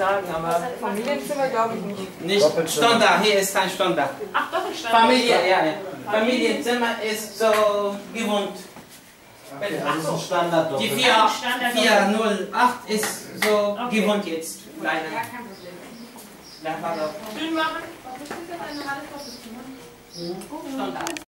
sagen, aber Familienzimmer glaube ich nicht. Nicht Standard, hier ist kein Standard. Ach, Doppelstandard. Familie, ja, ja. Familienzimmer ist so gewohnt. Das ist ein Standard. Die 408 ist so gewohnt jetzt. Kleiner. Ja, kein Problem. Schön machen. Was ist das? Eine Halle? Standard.